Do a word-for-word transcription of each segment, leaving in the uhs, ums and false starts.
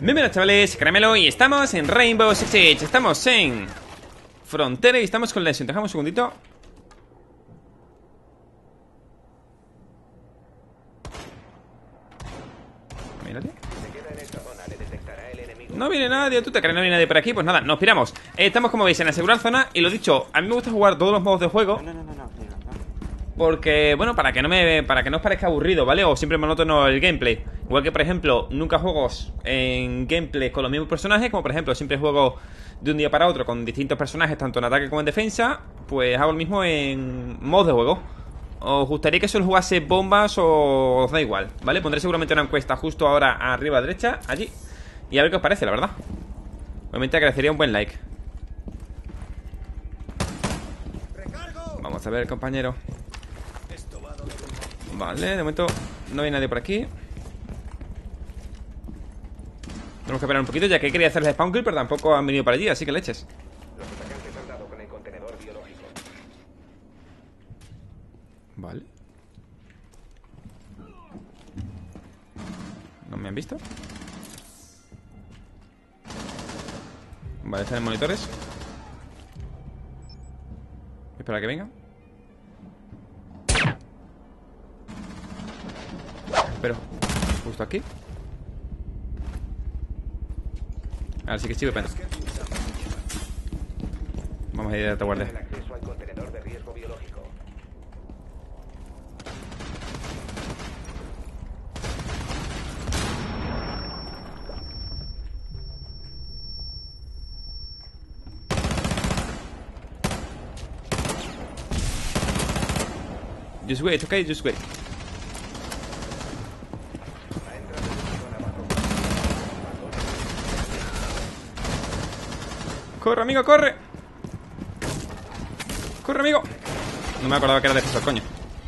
Bienvenidos chavales, Caramelo y estamos en Rainbow Six Siege. Estamos en Frontera y estamos con Lesion. Dejamos un segundito. Mírate. No viene nadie, ¿tú te crees? No viene nadie por aquí. Pues nada, nos piramos. eh, Estamos como veis en asegurar zona. Y lo dicho, a mí me gusta jugar todos los modos de juego. No, no, no, no, no, no. Porque, bueno, para que no me para que no os parezca aburrido, ¿vale? O siempre monótono el gameplay. Igual que, por ejemplo, nunca juego en gameplay con los mismos personajes. Como, por ejemplo, siempre juego de un día para otro con distintos personajes, tanto en ataque como en defensa. Pues hago lo mismo en modos de juego. ¿Os gustaría que solo jugase bombas o os da igual? ¿Vale? Pondré seguramente una encuesta justo ahora arriba a la derecha, allí. Y a ver qué os parece, la verdad. Obviamente agradecería un buen like. Vamos a ver, compañero. Vale, de momento no hay nadie por aquí. Tenemos que esperar un poquito, ya que quería hacerles spawn kill, pero tampoco han venido para allí, así que leches. Los atacantes han dado con el contenedor biológico. Vale. ¿No me han visto? Vale, están en monitores. Espera a que venga. Pero, justo aquí. Ahora sí que estoy depende. Vamos a ir a retaguardia. El acceso al contenedor de riesgo biológico. Just wait, okay, just wait. Corre, amigo, corre. Corre, amigo. No me acordaba que era defensor, coño.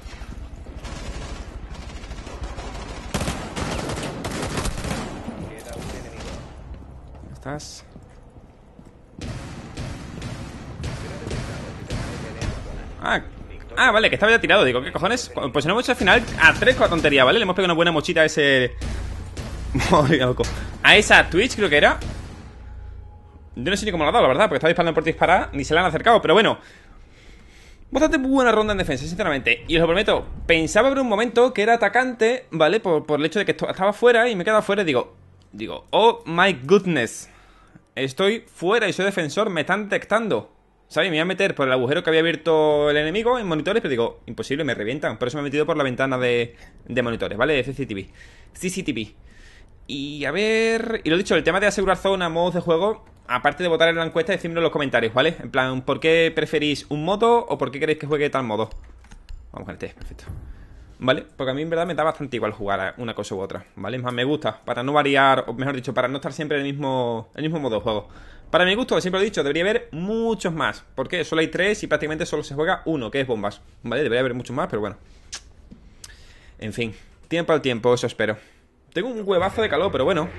¿Estás? Ah, ah, vale, que estaba ya tirado. Digo, ¿qué cojones? Pues no hemos hecho al final a tres con la tontería, ¿vale? Le hemos pegado una buena mochita a ese... loco. A esa Twitch, creo que era. Yo no sé ni cómo lo ha dado, la verdad, porque estaba disparando por disparar, ni se le han acercado, pero bueno. Bastante buena ronda en defensa, sinceramente. Y os lo prometo, pensaba por un momento que era atacante, ¿vale? Por, por el hecho de que estaba fuera y me he quedado fuera y digo... Digo, oh my goodness. Estoy fuera y soy defensor, me están detectando. ¿Sabes? Me iba a meter por el agujero que había abierto el enemigo en monitores, pero digo, imposible, me revientan. Por eso me he metido por la ventana de, de monitores, ¿vale? De C C T V. C C T V. Y a ver... Y lo dicho, el tema de asegurar zona, modos de juego... Aparte de votar en la encuesta, decídmelo en los comentarios, ¿vale? En plan, ¿por qué preferís un modo o por qué queréis que juegue tal modo? Vamos con este, perfecto. ¿Vale? Porque a mí en verdad me da bastante igual jugar a una cosa u otra, ¿vale? Es más, me gusta, para no variar, o mejor dicho, para no estar siempre en el mismo, el mismo modo de juego. Para mi gusto, siempre lo he dicho, debería haber muchos más. ¿Por qué? Solo hay tres y prácticamente solo se juega uno, que es bombas, ¿vale? Debería haber muchos más, pero bueno. En fin, tiempo al tiempo, eso espero. Tengo un huevazo de calor, pero bueno.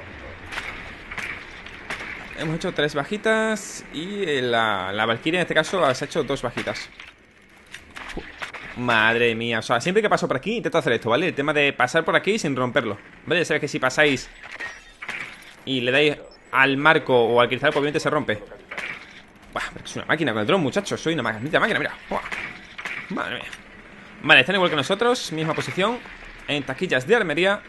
Hemos hecho tres bajitas y la, la Valkyria en este caso has hecho dos bajitas. Uh, madre mía, o sea, siempre que paso por aquí intento hacer esto, ¿vale? El tema de pasar por aquí sin romperlo, ¿vale? Ya sabes que si pasáis y le dais al marco o al cristal, pues obviamente se rompe. Buah, pero es una máquina con el dron, muchachos. Soy una máquina, máquina, mira. Buah. Madre mía. Vale, están igual que nosotros, misma posición. En taquillas de armería.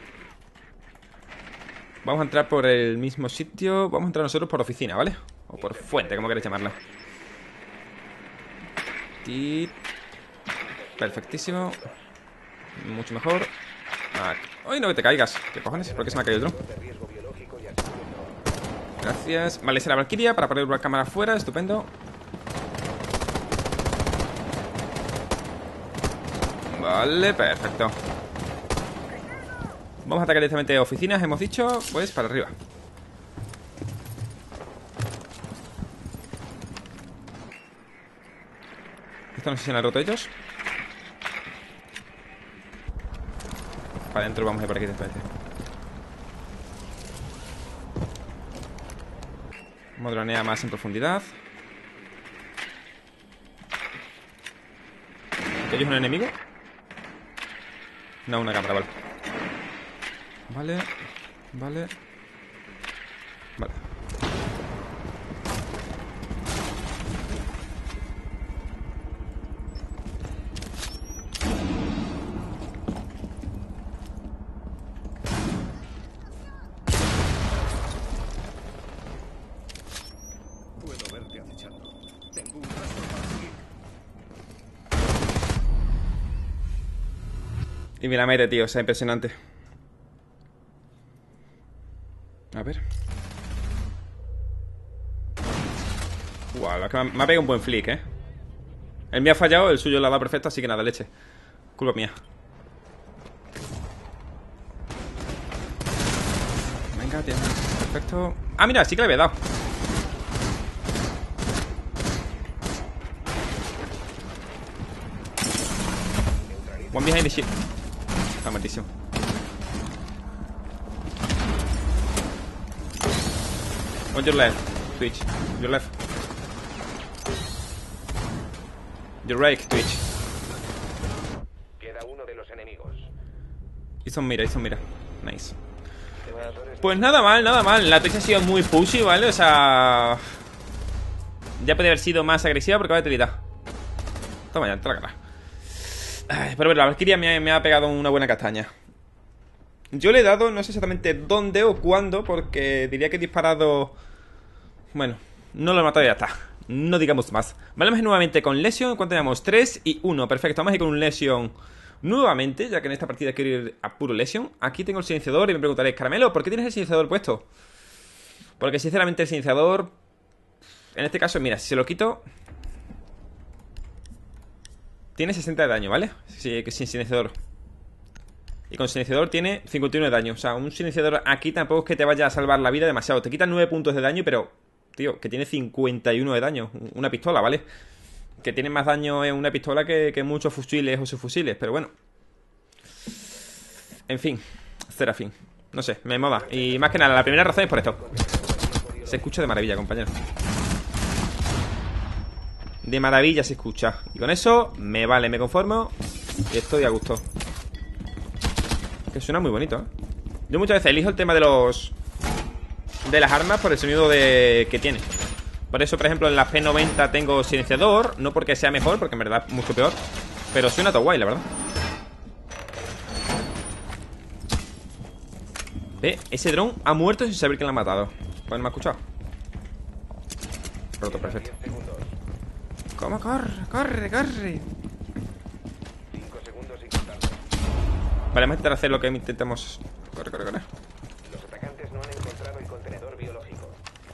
Vamos a entrar por el mismo sitio. Vamos a entrar nosotros por oficina, ¿vale? O por fuente, como queréis llamarla. Y... perfectísimo. Mucho mejor. ¡Ay, no que te caigas! ¿Qué cojones? ¿Por qué se me ha caído el dron? Gracias. Vale, esa es la Valkyria para poner una cámara afuera. Estupendo. Vale, perfecto. Vamos a atacar directamente oficinas, hemos dicho, pues para arriba. Esto no sé si se han roto ellos. Para adentro vamos a ir por aquí directamente. Vamos a dronear más en profundidad. ¿Ellos un enemigo? No, una cámara, vale. Vale, vale. Y me la mete, tío, o sea, impresionante. A ver. Guau, wow, es que me ha pegado un buen flick, eh. El mío ha fallado, el suyo lo ha dado perfecto, así que nada, leche. Culpa mía. Venga, tío. Perfecto. Ah, mira, sí que le había dado. One behind the ship. Está muertísimo. On your left, Twitch. Your left. Your right, Twitch. Queda uno de los enemigos. Hizo un mira, hizo un mira. Nice. Pues nada mal, nada mal. La Twitch ha sido muy pushy, ¿vale? O sea... Ya podría haber sido más agresiva porque va de telita. Toma ya, te la cara. Ay, pero bueno, la Valkyria me, me ha pegado una buena castaña. Yo le he dado, no sé exactamente dónde o cuándo, porque diría que he disparado... Bueno, no lo he matado y ya está. No digamos más. Vale, vamos a ir nuevamente con Lesion. ¿Cuánto tenemos? tres y uno. Perfecto, vamos a ir con un Lesion nuevamente, ya que en esta partida quiero ir a puro Lesion. Aquí tengo el silenciador y me preguntaréis, Caramelo, ¿por qué tienes el silenciador puesto? Porque sinceramente el silenciador... En este caso, mira, si se lo quito... Tiene sesenta de daño, ¿vale? Sí, sin silenciador. Y con silenciador tiene cincuenta y uno de daño. O sea, un silenciador aquí tampoco es que te vaya a salvar la vida demasiado. Te quita nueve puntos de daño, pero... Tío, que tiene cincuenta y uno de daño. Una pistola, ¿vale? Que tiene más daño en una pistola que, que muchos fusiles o subfusiles. Pero bueno. En fin. Serafín. No sé, me mola. Y más que nada, la primera razón es por esto. Se escucha de maravilla, compañero. De maravilla se escucha. Y con eso me vale, me conformo. Y estoy a gusto. Que suena muy bonito, ¿eh? Yo muchas veces elijo el tema de los... De las armas por el sonido de... que tiene. Por eso, por ejemplo, en la P noventa tengo silenciador. No porque sea mejor, porque en verdad es mucho peor. Pero suena todo guay, la verdad. Ve, ese dron ha muerto sin saber quién lo ha matado. Pues no me ha escuchado. Roto, perfecto. ¿Cómo? Corre, corre, corre. Vale, vamos a intentar hacer lo que intentamos. Corre, corre, corre. Los atacantes no han encontrado el contenedor biológico.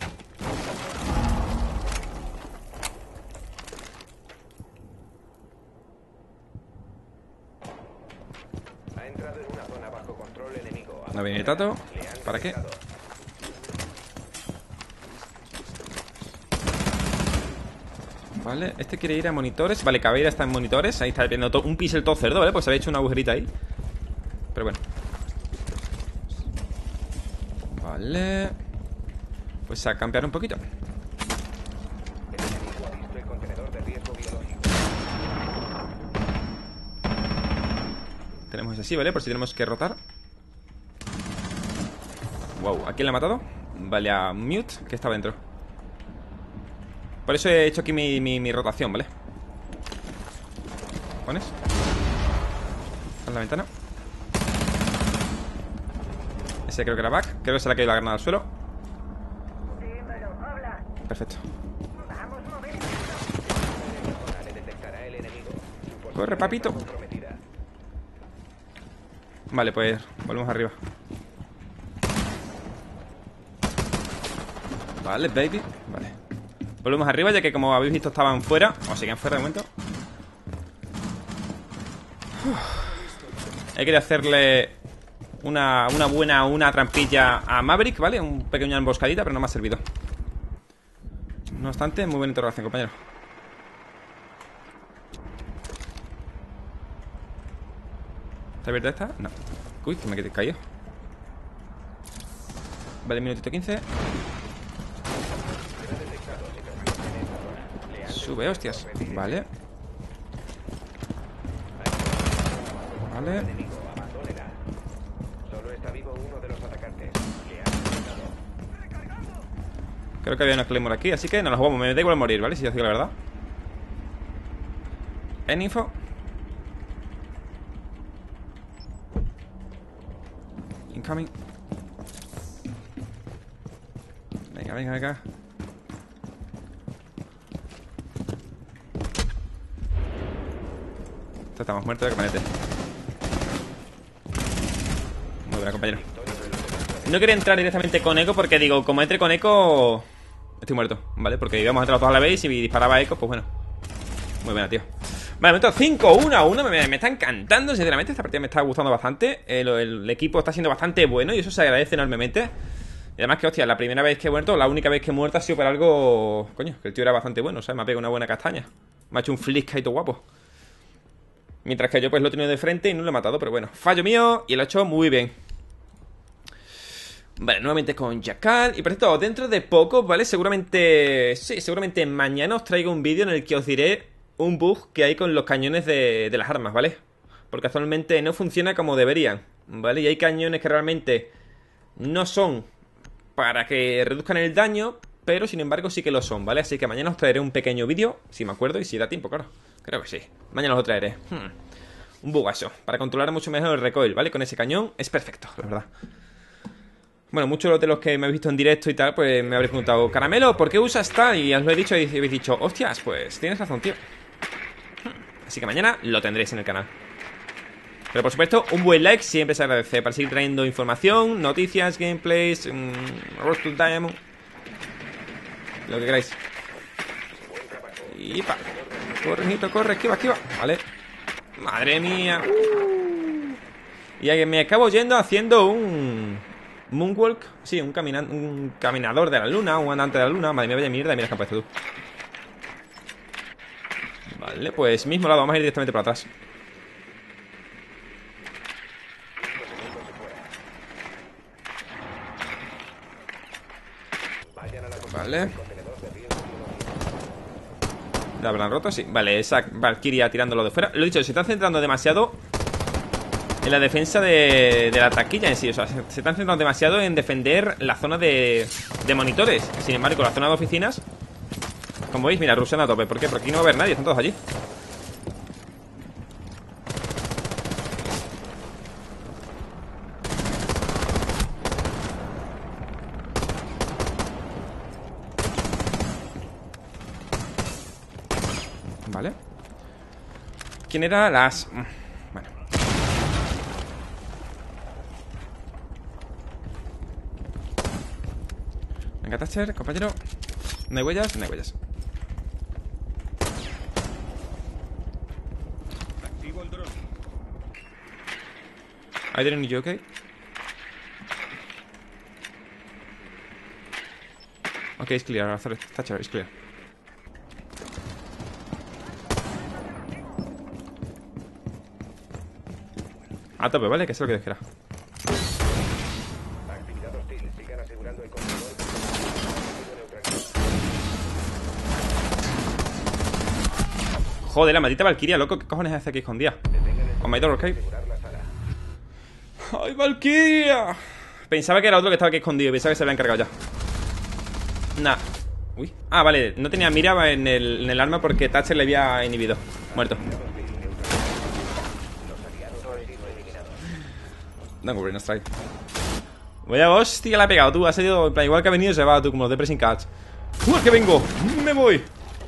Ha entrado en una zona bajo control enemigo. No viene el tato. ¿Para qué? Vale, este quiere ir a monitores. Vale, Caveira está en monitores. Ahí está viendo un pixel todo cerdo, ¿vale? Pues se había hecho una agujerita ahí. Pero bueno. Vale. Pues a campear un poquito. El enemigo ha visto el contenedor de riesgo biológico. Tenemos así, ¿vale? Por si tenemos que rotar. Wow, ¿a quién le ha matado? Vale, a Mute, que estaba dentro. Por eso he hecho aquí mi, mi, mi rotación, ¿vale? ¿Pones? En la ventana. Ese creo que era back. Creo que se le ha caído la granada al suelo. Perfecto. Corre, papito. Vale, pues volvemos arriba. Vale, baby. Vale. Volvemos arriba, ya que como habéis visto estaban fuera. O siguen fuera de momento. Uf. He querido hacerle una, una buena una trampilla a Maverick, ¿vale? Un pequeño emboscadita, pero no me ha servido. No obstante, muy buena interrogación, compañero. ¿Está abierta esta? No. Uy, que me quedé caído. Vale, minutito quince. Sube, hostias. Vale. Vale. Creo que había una Claymore aquí, así que nos la jugamos. Me da igual morir, ¿vale? Si yo digo la verdad. En info. Incoming. Venga, venga, venga. Estamos muertos de camanete. Bueno, compañero. No quería entrar directamente con eco porque digo, como entre con eco estoy muerto, ¿vale? Porque íbamos a entrar todos a la vez y disparaba eco, pues bueno. Muy buena, tío. Vale, momento cinco uno a uno, me, me está encantando, sinceramente. Esta partida me está gustando bastante. el, el, el equipo está siendo bastante bueno y eso se agradece enormemente. Y además que, hostia, la primera vez que he muerto, la única vez que he muerto ha sido por algo... Coño, que el tío era bastante bueno, ¿sabes? Me ha pegado una buena castaña. Me ha hecho un flick ahí todo guapo. Mientras que yo pues lo he tenido de frente y no lo he matado, pero bueno. Fallo mío y lo he hecho muy bien. Vale, nuevamente con Jackal. Y por cierto, dentro de poco, ¿vale? Seguramente... Sí, seguramente mañana os traigo un vídeo en el que os diré un bug que hay con los cañones de, de las armas, ¿vale? Porque actualmente no funciona como deberían, ¿vale? Y hay cañones que realmente no son para que reduzcan el daño, pero sin embargo sí que lo son, ¿vale? Así que mañana os traeré un pequeño vídeo, si me acuerdo y si da tiempo, claro. Creo que sí. Mañana os lo traeré. Hmm. Un bugazo, para controlar mucho mejor el recoil, ¿vale? Con ese cañón es perfecto, la verdad. Bueno, muchos de los que me habéis visto en directo y tal, pues me habréis preguntado, Caramelo, ¿por qué usas tal? Y os lo he dicho y habéis dicho, hostias, pues tienes razón, tío. Así que mañana lo tendréis en el canal. Pero por supuesto, un buen like siempre se agradece para seguir trayendo información, noticias, gameplays, mmm, Road to Diamond, lo que queráis. Y pa, corre, Nito, corre, esquiva, esquiva. Vale. Madre mía. Uh. Y ahí me acabo yendo haciendo un moonwalk. Sí, un, camina un caminador de la luna, un andante de la luna. Madre mía, vaya mierda, mira que han puesto tú. Vale, pues mismo lado, vamos a ir directamente para atrás. Vale. ¿La habrán roto? Sí. Vale, esa Valkyria tirándolo de fuera. Lo he dicho, se están centrando demasiado en la defensa de, de la taquilla en sí. O sea, se, se están centrando demasiado en defender la zona de, de monitores. Sin embargo, la zona de oficinas, como veis, mira, ruseando a tope. ¿Por qué? Porque aquí no va a haber nadie, están todos allí. Vale. ¿Quién era? Las... Bueno. Venga, Thatcher, compañero. No hay huellas, no hay huellas. Activo el dron. I didn't need you, okay? Okay, it's clear. Thatcher, it's clear. A tope, ¿vale? Que es lo que Dios quiera. Actividad hostil. Sigan asegurando el control. Joder, la maldita Valkyria, loco. ¿Qué cojones hace aquí escondida? On my door, ok. ¡Ay, Valkyria! Pensaba que era otro que estaba aquí escondido. Pensaba que se había encargado ya. Nah. Uy. Ah, vale. No tenía mira en el, en el arma porque Thatcher le había inhibido. Muerto. No, no, no strike. Vaya hostia, la ha pegado tú. Ha salido, en plan, igual que ha venido, se va tú, como los de Pressing Catch. ¡Uh, que vengo! ¡Me voy!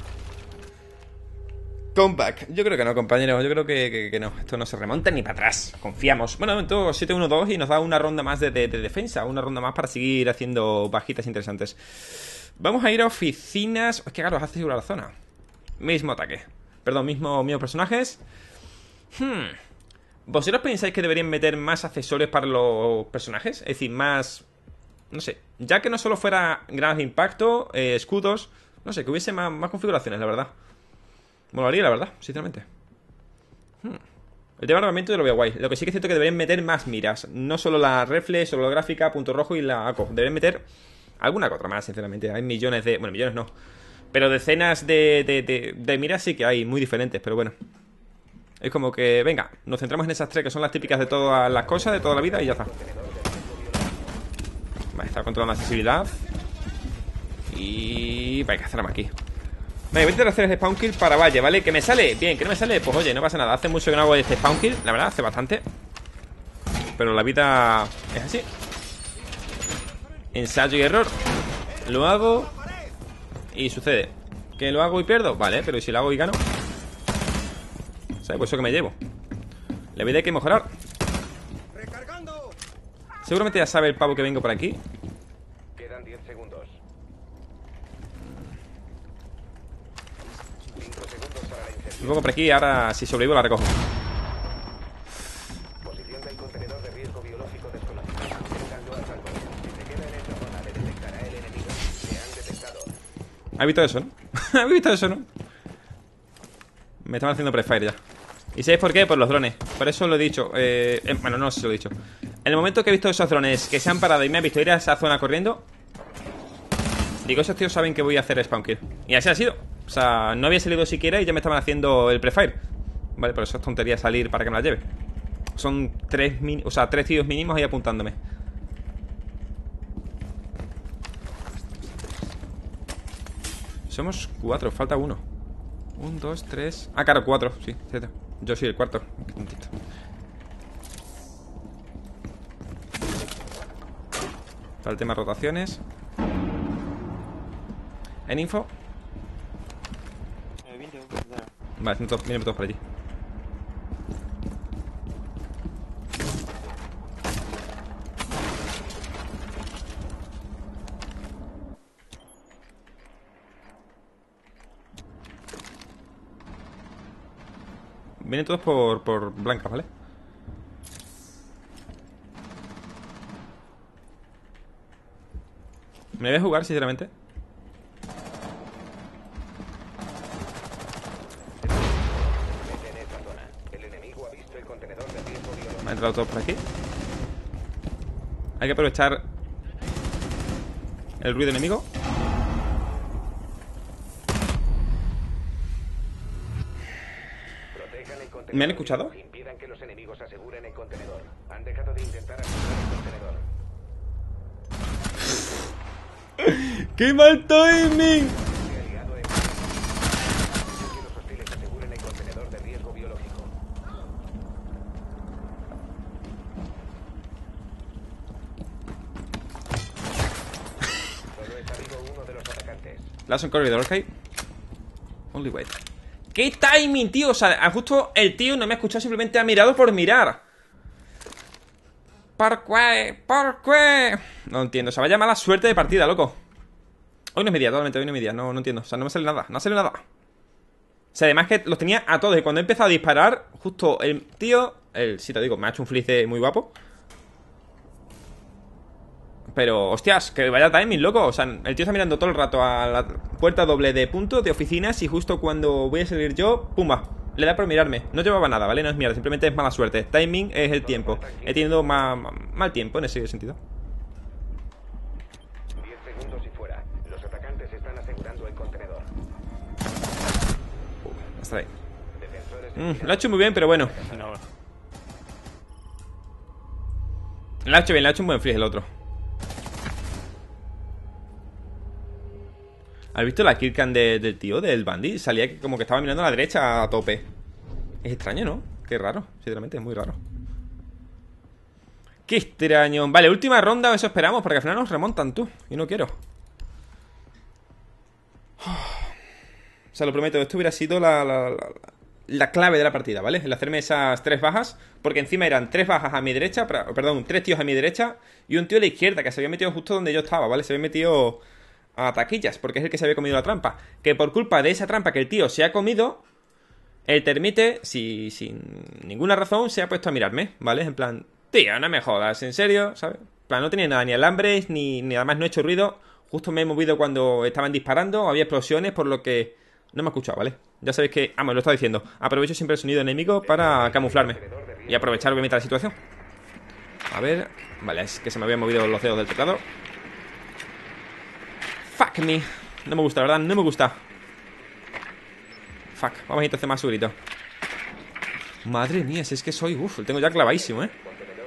Comeback. Yo creo que no, compañeros. Yo creo que, que, que no. Esto no se remonta ni para atrás. Confiamos. Bueno, momento siete uno dos y nos da una ronda más de, de, de defensa. Una ronda más para seguir haciendo bajitas interesantes. Vamos a ir a oficinas. Es que claro, hace asegurar la zona. Mismo ataque. Perdón, mismo, mismos personajes. Hmm. ¿Vosotros pensáis que deberían meter más accesorios para los personajes? Es decir, más... No sé. Ya que no solo fuera granadas de impacto, eh, escudos... No sé, que hubiese más, más configuraciones, la verdad. Molaría, la verdad, sinceramente. Hmm. El tema de armamento lo veo guay. Lo que sí que es cierto que deberían meter más miras. No solo la reflex, holográfica, punto rojo y la A C O. Deberían meter alguna otra más, sinceramente. Hay millones de... Bueno, millones no. Pero decenas de, de, de, de miras sí que hay, muy diferentes, pero bueno. Es como que, venga, nos centramos en esas tres que son las típicas de todas las cosas, de toda la vida y ya está. Vale, está controlando la accesibilidad. Y... Vale, que hacerme aquí. Vale, voy a intentar hacer el spawn kill para Valle, ¿vale? ¿Que me sale? Bien, ¿que no me sale? Pues oye, no pasa nada. Hace mucho que no hago este spawn kill, la verdad, hace bastante. Pero la vida es así. Ensayo y error. Lo hago y sucede. ¿Que lo hago y pierdo? Vale, pero ¿y si lo hago y gano? ¿Sabes? Pues eso que me llevo. La vida hay que mejorar. Seguramente ya sabe el pavo que vengo por aquí. Quedan diez segundos. cinco segundos para la inserción. Luego por aquí y ahora si sobrevivo la recojo. Posición del contenedor de riesgo biológico desconocido. Intentando al salvo. Si se queda en esa zona, le detectará el enemigo. Le han detectado. ¿Has visto eso, no? ¿Has visto eso, no? Me estaban haciendo prefire ya. ¿Y sabéis por qué? Por los drones. Por eso lo he dicho. Eh, eh, bueno, no sé si lo he dicho. En el momento que he visto esos drones que se han parado y me han visto ir a esa zona corriendo, digo, esos tíos saben que voy a hacer spawn kill. Y así ha sido. O sea, no había salido siquiera y ya me estaban haciendo el prefire. Vale, por eso es tontería salir para que me la lleve. Son tres, min o sea, tres tíos mínimos ahí apuntándome. Somos cuatro, falta uno. Un, dos, tres. Ah, claro, cuatro, sí, cierto. Yo soy el cuarto. Qué tontito. Para el tema rotaciones. En info. Vale, vienen todos, vienen todos por allí. Vienen todos por, por blancas, ¿vale? Me voy a jugar, sinceramente. En esa zona. El enemigo ha visto el contenedor de riesgo biológico. Me han entrado todos por aquí. Hay que aprovechar el ruido enemigo. Protejan el contenedor. ¿Me han escuchado? Impidan que los enemigos aseguren el contenedor. Han dejado de intentar asegurar el contenedor. ¡Qué mal timing! Se ha ligado en... que los hostiles aseguren el contenedor de riesgo biológico. Solo está vivo uno de los atacantes. Last on corridor, ok. Only wait. ¡Qué timing, tío! O sea, justo el tío no me ha escuchado, simplemente ha mirado por mirar. ¿Por qué? ¿Por qué? No entiendo, o sea, vaya mala suerte de partida, loco. Hoy no es mi día, totalmente, hoy no es mi día, no, no entiendo. O sea, no me sale nada, no sale nada. O sea, además que los tenía a todos. Y cuando he empezado a disparar, justo el tío, el, sí te digo, me ha hecho un flice muy guapo. Pero, hostias, que vaya timing, loco. O sea, el tío está mirando todo el rato a la puerta doble de punto de oficinas. Y justo cuando voy a salir yo, pumba, le da por mirarme. No llevaba nada, ¿vale? No es mierda, simplemente es mala suerte. Timing es el tiempo. He tenido ma ma mal tiempo en ese sentido. diez segundos y fuera. Los atacantes están asegurando el contenedor. Hasta ahí. Defensores Mm, lo ha hecho muy bien, pero bueno. No. Lo ha hecho bien, lo ha hecho un buen freeze el otro. ¿Has visto la killcam de, del tío, del bandit? Salía que como que estaba mirando a la derecha a tope. Es extraño, ¿no? Qué raro, sinceramente, es muy raro. Qué extraño. Vale, última ronda, eso esperamos, porque al final nos remontan, tú. Y no quiero. O sea, lo prometo, esto hubiera sido la, la, la, la clave de la partida, ¿vale? El hacerme esas tres bajas, porque encima eran tres bajas a mi derecha, perdón, tres tíos a mi derecha y un tío a la izquierda, que se había metido justo donde yo estaba, ¿vale? Se había metido a taquillas, porque es el que se había comido la trampa. Que por culpa de esa trampa que el tío se ha comido, el termite, si, sin ninguna razón, se ha puesto a mirarme, ¿vale? En plan, tío, no me jodas, en serio, ¿sabes? En plan, no tenía nada, ni alambres, ni, ni además no he hecho ruido. Justo me he movido cuando estaban disparando, había explosiones, por lo que no me ha escuchado, ¿vale? Ya sabéis que, ah, me lo estaba diciendo, aprovecho siempre el sonido enemigo para camuflarme y aprovechar obviamente la situación. A ver, vale, es que se me habían movido los dedos del teclado. Fuck me. No me gusta, ¿verdad? No me gusta. Fuck, vamos a ir a hacer más sugrito. Madre mía, si es que soy... Uf, lo tengo ya clavadísimo, ¿eh?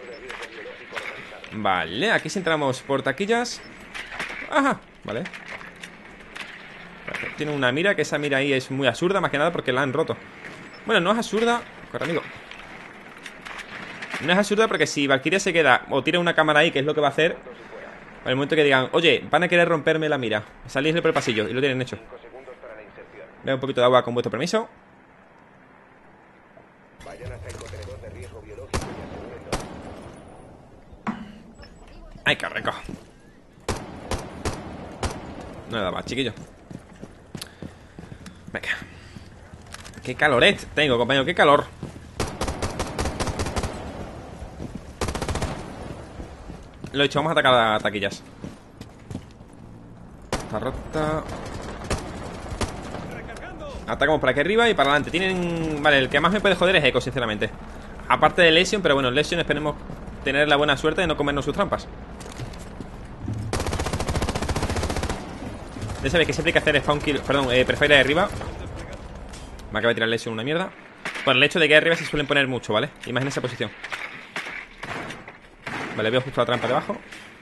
Vale, aquí sí entramos por taquillas. Ajá, vale. Tiene una mira, que esa mira ahí es muy absurda, más que nada porque la han roto. Bueno, no es absurda. Corre, amigo. No es absurda porque si Valkyria se queda o tira una cámara ahí, que es lo que va a hacer, en el momento que digan, oye, van a querer romperme la mira, salís por el pasillo, y lo tienen hecho. Veo un poquito de agua con vuestro permiso. Vayan hasta el contenedor de riesgo biológico y asegúrenlo. Ay, qué rico. No le daba, chiquillo. Venga. Qué caloret tengo, compañero, qué calor. Lo he dicho, vamos a atacar a taquillas. Está rota. Atacamos por aquí arriba y para adelante. Tienen... Vale, el que más me puede joder es Echo, sinceramente. Aparte de Lesion, pero bueno, Lesion esperemos tener la buena suerte de no comernos sus trampas. Ya sabéis que siempre hay que hacer spawn kill. Perdón, eh, prefire de arriba. Me acaba de tirar Lesion una mierda. Por el hecho de que arriba se suelen poner mucho, ¿vale? Imagina esa posición. Vale, veo justo la trampa debajo.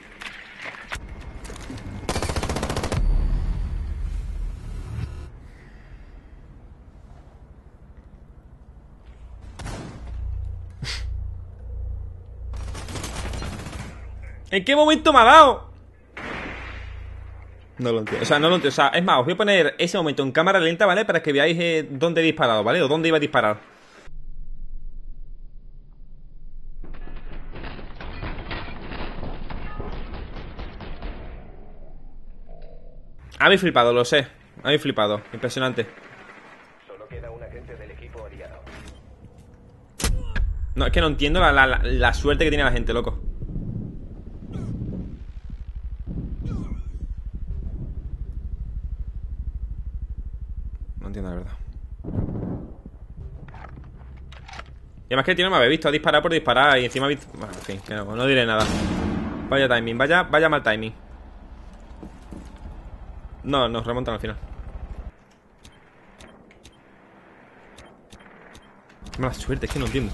¿En qué momento me ha dado? No lo entiendo, o sea, no lo entiendo. O sea, es más, os voy a poner ese momento en cámara lenta, ¿vale? Para que veáis eh, dónde he disparado, ¿vale? O dónde iba a disparar. Habéis flipado, lo sé. Habéis flipado, impresionante. Solo queda un agente del equipo aliado. No, es que no entiendo la, la, la suerte que tiene la gente, loco. No entiendo la verdad. Y además que el tío no me había visto a disparar por disparar. Y encima... Bueno, en fin, que no, no diré nada. Vaya timing, vaya, vaya mal timing. No, nos remontan al final. Qué mala suerte, es que no entiendo.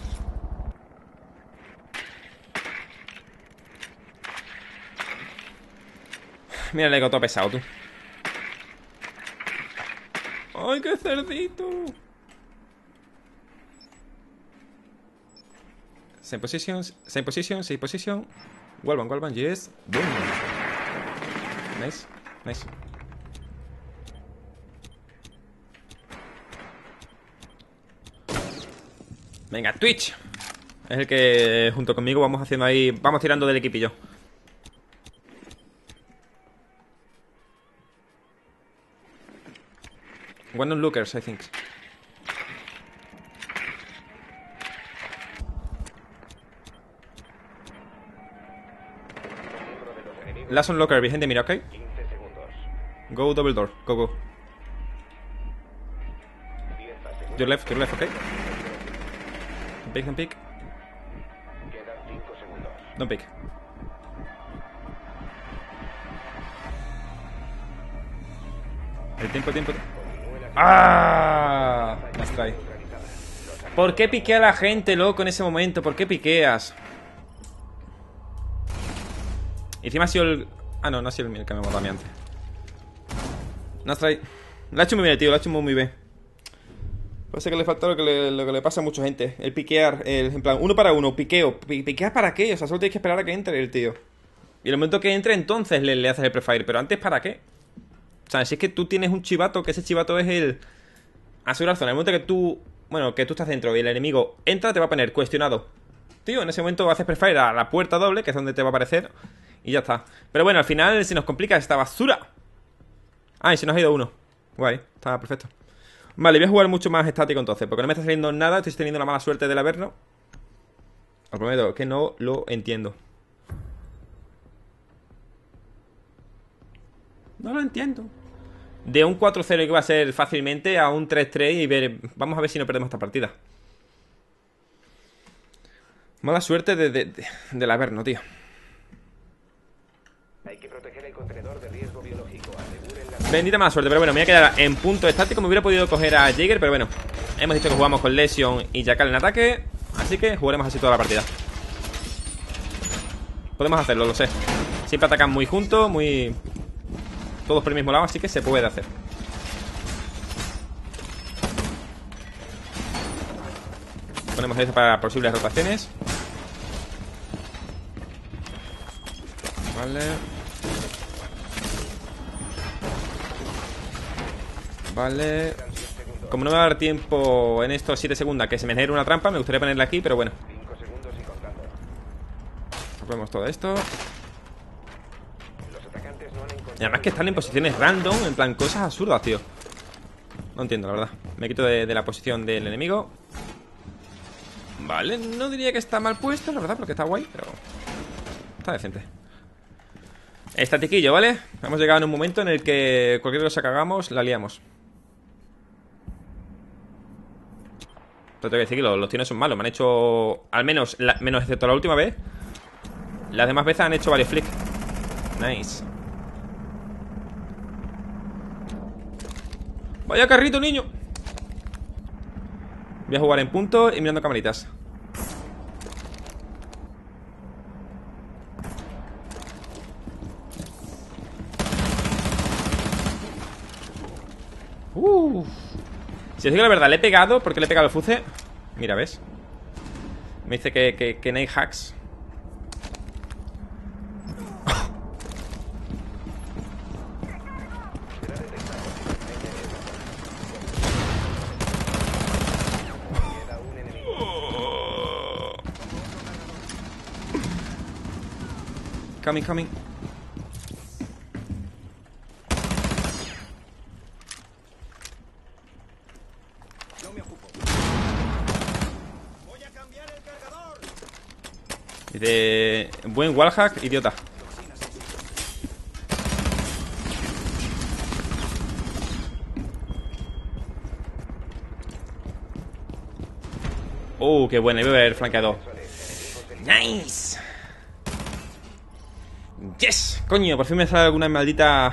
Mira el ego todo pesado, tú. ¡Ay, qué cerdito! Same position, same position, same position. Wall one, wall one, yes. Boom. Nice, nice. Venga, Twitch. Es el que junto conmigo vamos haciendo ahí. Vamos tirando del equipillo. One on lookers, I think. Last on locker, behind the mirror, okay? quince segundos. Go double door, go, go. diez segundos. Your left, your left, okay? Pick, don't pick. Quedan cinco segundos. Don't pick. El tiempo, tiempo. ¡Ah! Las trae. ¿Por qué piqué a la gente, loco, en ese momento? ¿Por qué piqueas? Y encima ha sido el... Ah, no, no ha sido el mío que me mató a mí antes. Nas trae. Lo ha hecho muy bien, tío, lo ha hecho muy, muy bien. Parece que le falta lo que le, lo que le pasa a mucha gente. El piquear, el, en plan, uno para uno, piqueo. Pi, ¿Piquear para qué? O sea, solo tienes que esperar a que entre el tío. Y en el momento que entre, entonces le, le haces el prefire. Pero antes, ¿para qué? O sea, si es que tú tienes un chivato, que ese chivato es el... asegurar zona. En el momento que tú... Bueno, que tú estás dentro y el enemigo entra, te va a poner cuestionado. Tío, en ese momento haces prefire a la puerta doble, que es donde te va a aparecer. Y ya está. Pero bueno, al final se nos complica esta basura. Ah, y se nos ha ido uno. Guay, está perfecto. Vale, voy a jugar mucho más estático entonces, porque no me está saliendo nada. Estoy teniendo la mala suerte del Averno. Os prometo que no lo entiendo. No lo entiendo. De un cuatro cero que va a ser fácilmente a un tres tres y ver... Vamos a ver si no perdemos esta partida. Mala suerte de, de, de, del Averno, tío. Hay que proteger el contenedor de riesgo biológico. Aseguren la... Bendita mala suerte, pero bueno, me voy a quedar en punto estático. Me hubiera podido coger a Jaeger, pero bueno. Hemos dicho que jugamos con Lesion y Jackal en ataque. Así que jugaremos así toda la partida. Podemos hacerlo, lo sé. Siempre atacan muy juntos, muy... todos por el mismo lado, así que se puede hacer. Ponemos eso para posibles rotaciones. Vale. Vale. Como no me va a dar tiempo en estos siete segundos a que se me genere una trampa, me gustaría ponerla aquí, pero bueno. cinco segundos y contando. Ponemos todo esto. Y además que están en posiciones random, en plan, cosas absurdas, tío. No entiendo, la verdad. Me quito de, de la posición del enemigo. Vale, no diría que está mal puesto, la verdad, porque está guay, pero está decente. Estatiquillo, ¿vale? Hemos llegado en un momento en el que cualquier cosa que hagamos, la liamos. Pero tengo que decir que los, los tiros son malos. Me han hecho, al menos, la, menos excepto la última vez, las demás veces han hecho varios flicks. Nice. Vaya carrito, niño. Voy a jugar en punto y mirando camaritas. Uff. Si os digo la verdad, le he pegado. ¿Por qué le he pegado el fuce? Mira, ¿ves? Me dice que, que, que no hay hacks. Coming, coming. Yo me ocupo. Voy a cambiar el cargador. Dice, buen wallhack, idiota. Uh, qué buena, iba a haber flanqueado. Nice. Yes, coño, por fin me sale alguna maldita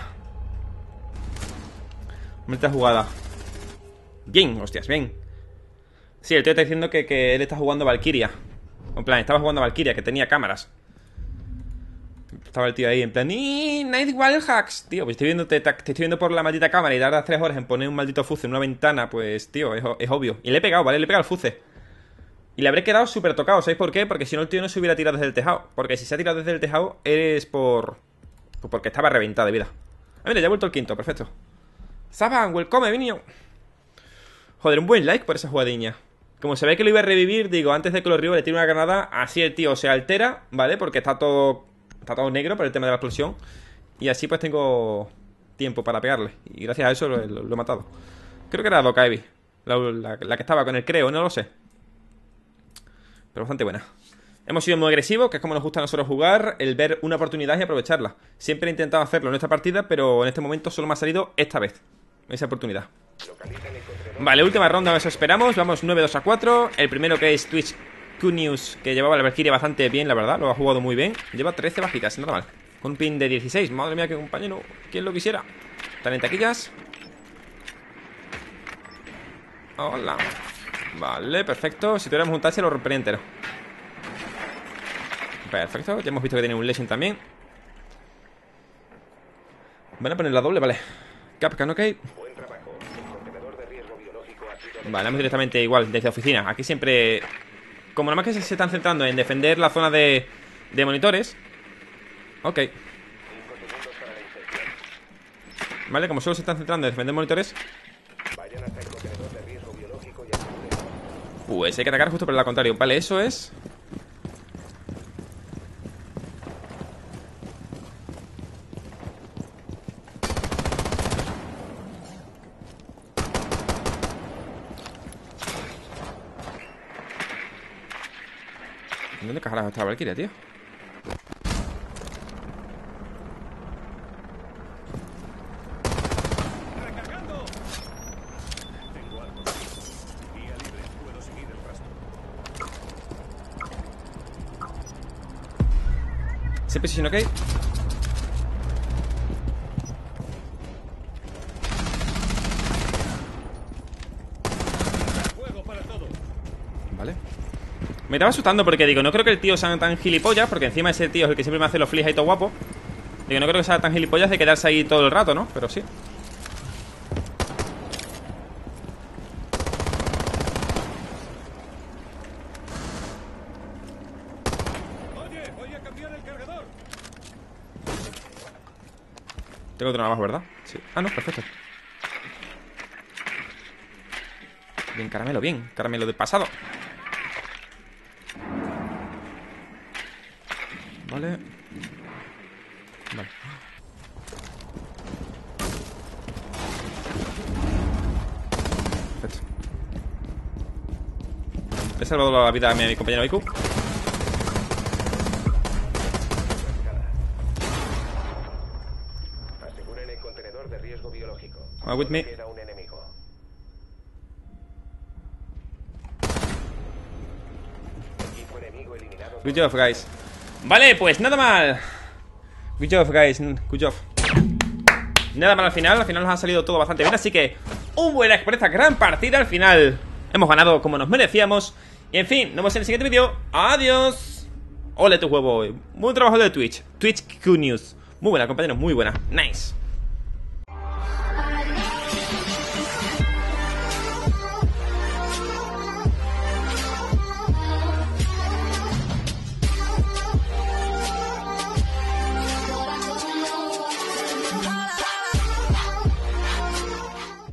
Maldita jugada. Bien, hostias, bien. Sí, el tío está diciendo que, que él está jugando Valkyria. En plan, estaba jugando Valkyria, que tenía cámaras. Estaba el tío ahí en plan, ¡y nice wallhacks! Tío, pues estoy viendo, te, te estoy viendo por la maldita cámara y tardas tres horas en poner un maldito fuce en una ventana. Pues, tío, es, es obvio. Y le he pegado, ¿vale? Le he pegado el fuce. Y le habré quedado súper tocado, ¿sabéis por qué? Porque si no el tío no se hubiera tirado desde el tejado. Porque si se ha tirado desde el tejado es por... Pues porque estaba reventado de vida. Ah, mira, ya ha vuelto el quinto, perfecto. Zaban, welcome, venido. Joder, un buen like por esa jugadilla. Como se ve que lo iba a revivir, digo, antes de que lo reviva le tire una granada. Así el tío se altera, ¿vale? Porque está todo... Está todo negro por el tema de la explosión. Y así pues tengo tiempo para pegarle. Y gracias a eso lo, lo, lo he matado. Creo que era Doka Evi, la, la, la que estaba con él, creo, no lo sé. Pero bastante buena. Hemos sido muy agresivos, que es como nos gusta a nosotros jugar. El ver una oportunidad y aprovecharla. Siempre he intentado hacerlo en esta partida, pero en este momento solo me ha salido esta vez esa oportunidad. Vale, última ronda, eso esperamos. Vamos nueve dos a cuatro. El primero, que es Twitch Q-News, que llevaba la Valkyria bastante bien, la verdad. Lo ha jugado muy bien. Lleva trece bajitas, nada mal. Con un pin de dieciséis. Madre mía, qué compañero. ¿Quién lo quisiera? Están en taquillas. Hola. Vale, perfecto. Si tuviéramos un tache lo rompería entero. Perfecto, ya hemos visto que tiene un Legend también. Van a poner la doble, vale. Capcan, ok. Vale, vamos directamente igual, desde oficina. Aquí siempre... Como nada más que se, se están centrando en defender la zona de, de monitores. Ok. Vale, como solo se están centrando en defender monitores, pues hay que atacar justo por el contrario. Vale, eso es... ¿Dónde carajo está la Valkyria, tío? ¿Se posiciona ok? Vale. Me estaba asustando porque digo, no creo que el tío sea tan gilipollas, porque encima ese tío es el que siempre me hace los flicks ahí todo guapo. Digo, no creo que sea tan gilipollas de quedarse ahí todo el rato, ¿no? Pero sí. Oye, voy a cambiar el cargador. Tengo otro navajo, ¿verdad? Sí. Ah, no, perfecto. Bien, caramelo, bien. Caramelo del pasado. Vale. Vale. he salvado la vida a mi, a mi compañero Iku. Aseguren el contenedor de riesgo biológico. Come with me. Queda un enemigo. Equipo enemigo eliminado. Good job, guys. Vale, pues nada mal. Good job, guys. Good job. Nada mal al final. Al final nos ha salido todo bastante bien. Así que un buen por esta gran partida. Al final hemos ganado como nos merecíamos. Y en fin, nos vemos en el siguiente vídeo. Adiós. Ole tu huevo. Buen trabajo de Twitch. Twitch Q News. Muy buena, compañeros. Muy buena. Nice.